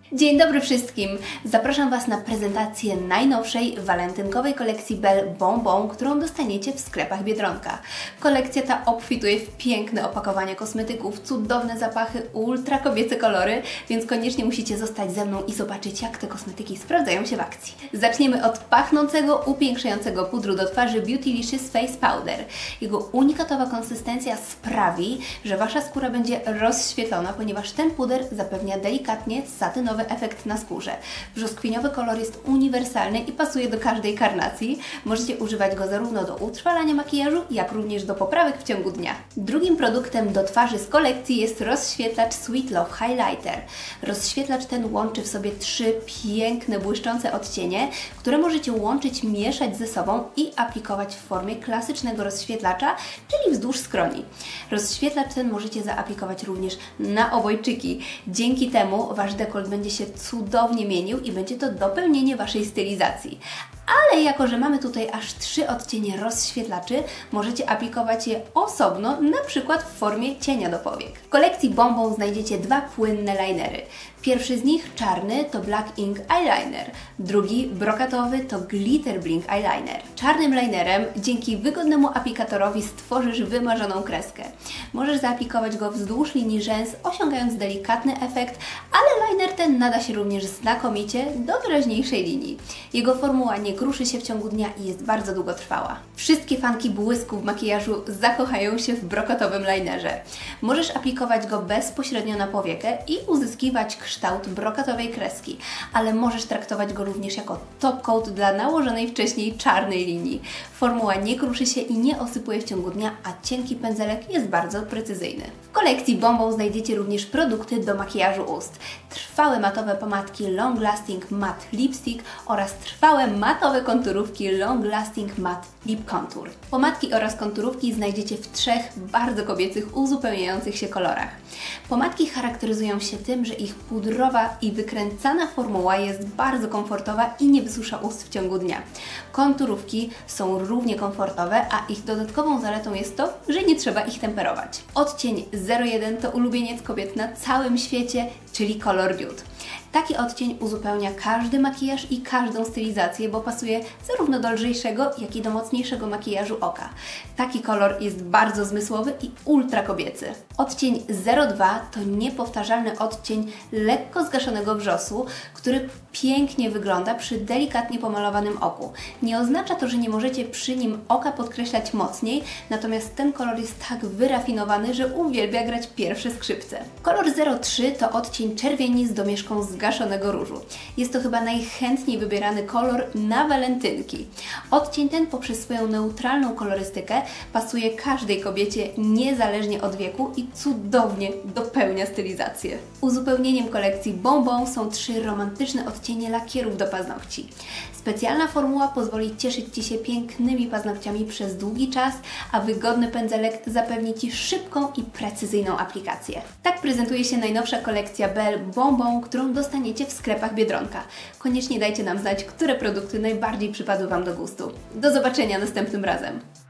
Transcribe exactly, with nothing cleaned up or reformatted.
Dzień dobry wszystkim! Zapraszam Was na prezentację najnowszej walentynkowej kolekcji Belle Bon Bon, którą dostaniecie w sklepach Biedronka. Kolekcja ta obfituje w piękne opakowania kosmetyków, cudowne zapachy, ultra kobiece kolory, więc koniecznie musicie zostać ze mną i zobaczyć, jak te kosmetyki sprawdzają się w akcji. Zaczniemy od pachnącego, upiększającego pudru do twarzy Beautylicious Face Powder. Jego unikatowa konsystencja sprawi, że Wasza skóra będzie rozświetlona, ponieważ ten puder zapewnia delikatnie satynowy efekt na skórze. Brzoskwiniowy kolor jest uniwersalny i pasuje do każdej karnacji. Możecie używać go zarówno do utrwalania makijażu, jak również do poprawek w ciągu dnia. Drugim produktem do twarzy z kolekcji jest rozświetlacz Sweet Love Highlighter. Rozświetlacz ten łączy w sobie trzy piękne, błyszczące odcienie, które możecie łączyć, mieszać ze sobą i aplikować w formie klasycznego rozświetlacza, czyli wzdłuż skroni. Rozświetlacz ten możecie zaaplikować również na obojczyki. Dzięki temu Wasz dekolt będzie się cudownie mienił i będzie to dopełnienie Waszej stylizacji. Ale jako, że mamy tutaj aż trzy odcienie rozświetlaczy, możecie aplikować je osobno, na przykład w formie cienia do powiek. W kolekcji Bon Bon znajdziecie dwa płynne linery. Pierwszy z nich, czarny, to Black Ink Eyeliner. Drugi, brokatowy, to Glitter Blink Eyeliner. Czarnym linerem dzięki wygodnemu aplikatorowi stworzysz wymarzoną kreskę. Możesz zaaplikować go wzdłuż linii rzęs, osiągając delikatny efekt, ale liner ten nada się również znakomicie do wyraźniejszej linii. Jego formuła nie kruszy się w ciągu dnia i jest bardzo długotrwała. Wszystkie fanki błysku w makijażu zakochają się w brokatowym linerze. Możesz aplikować go bezpośrednio na powiekę i uzyskiwać kształt brokatowej kreski, ale możesz traktować go również jako top coat dla nałożonej wcześniej czarnej linii. Formuła nie kruszy się i nie osypuje w ciągu dnia, a cienki pędzelek jest bardzo precyzyjny. W kolekcji Bon Bon znajdziecie również produkty do makijażu ust. Trwałe matowe pomadki Long Lasting Matte Lipstick oraz trwałe matowe konturówki Long Lasting Matte Lip Contour. Pomadki oraz konturówki znajdziecie w trzech bardzo kobiecych, uzupełniających się kolorach. Pomadki charakteryzują się tym, że ich pudrowa i wykręcana formuła jest bardzo komfortowa i nie wysusza ust w ciągu dnia. Konturówki są równie komfortowe, a ich dodatkową zaletą jest to, że nie trzeba ich temperować. Odcień zero jeden to ulubieniec kobiet na całym świecie, czyli kolor nude. Taki odcień uzupełnia każdy makijaż i każdą stylizację, bo pasuje zarówno do lżejszego, jak i do mocniejszego makijażu oka. Taki kolor jest bardzo zmysłowy i ultra kobiecy. Odcień zero dwa to niepowtarzalny odcień lekko zgaszonego wrzosu, który pięknie wygląda przy delikatnie pomalowanym oku. Nie oznacza to, że nie możecie przy nim oka podkreślać mocniej, natomiast ten kolor jest tak wyrafinowany, że uwielbia grać pierwsze skrzypce. Kolor zero trzy to odcień czerwieni z domieszką zgaszonego różu. Jest to chyba najchętniej wybierany kolor na walentynki. Odcień ten poprzez swoją neutralną kolorystykę pasuje każdej kobiecie niezależnie od wieku i cudownie dopełnia stylizację. Uzupełnieniem kolekcji Bon Bon są trzy romantyczne odcienie lakierów do paznokci. Specjalna formuła pozwoli cieszyć Ci się pięknymi paznokciami przez długi czas, a wygodny pędzelek zapewni Ci szybką i precyzyjną aplikację. Tak prezentuje się najnowsza kolekcja Belle Bon Bon, którą dostaniecie w sklepach Biedronka. Koniecznie dajcie nam znać, które produkty najbardziej przypadły Wam do gustu. Do zobaczenia następnym razem!